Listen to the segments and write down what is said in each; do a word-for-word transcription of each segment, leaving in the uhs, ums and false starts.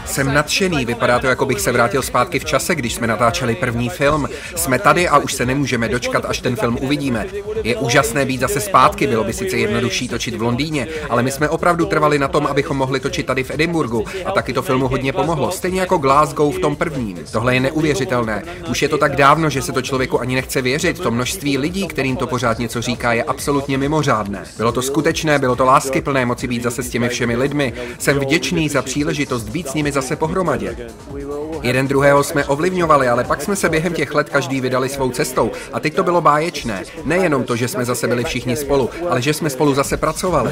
Jsem nadšený, vypadá to, jako bych se vrátil zpátky v čase, když jsme natáčeli první film. Jsme tady a už se nemůžeme dočkat, až ten film uvidíme. Je úžasné být zase zpátky, bylo by sice jednodušší točit v Londýně, ale my jsme opravdu trvali na tom, abychom mohli točit tady v Edinburghu a taky to filmu hodně pomohlo, stejně jako Glasgow v tom prvním. Tohle je neuvěřitelné. Už je to tak dávno, že se to člověku ani nechce věřit. To množství lidí, kterým to pořád něco říká, je absolutně mimořádné. Bylo to skutečné, bylo to láskyplné moci být zase s těmi všemi lidmi. Jsem vděčný za příležitost být s nimi zase pohromadě. Jeden druhého jsme ovlivňovali, ale pak jsme se během těch let každý vydali svou cestou a teď to bylo báječné. Nejenom to, že jsme zase byli všichni spolu, ale že jsme spolu zase pracovali.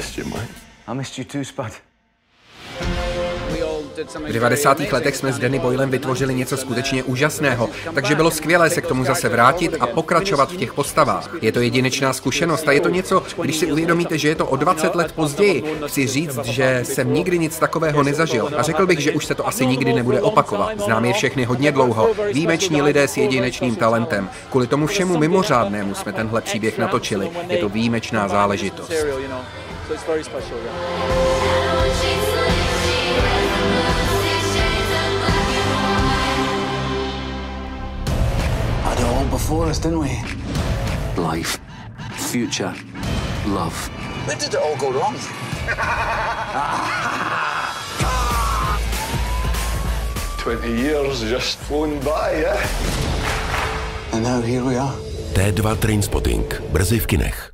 V devadesátých letech jsme s Danny Boylem vytvořili něco skutečně úžasného, takže bylo skvělé se k tomu zase vrátit a pokračovat v těch postavách. Je to jedinečná zkušenost a je to něco, když si uvědomíte, že je to o dvacet let později. Chci říct, že jsem nikdy nic takového nezažil a řekl bych, že už se to asi nikdy nebude opakovat. Znám je všechny hodně dlouho, výjimeční lidé s jedinečným talentem. Kvůli tomu všemu mimořádnému jsme tenhle příběh natočili. Je to výjimečná záležitost. Before us, didn't we? Life, future, love. Where did it all go wrong? Twenty years just flown by, yeah? And now here we are. T dva Trainspotting, brzy v kinech.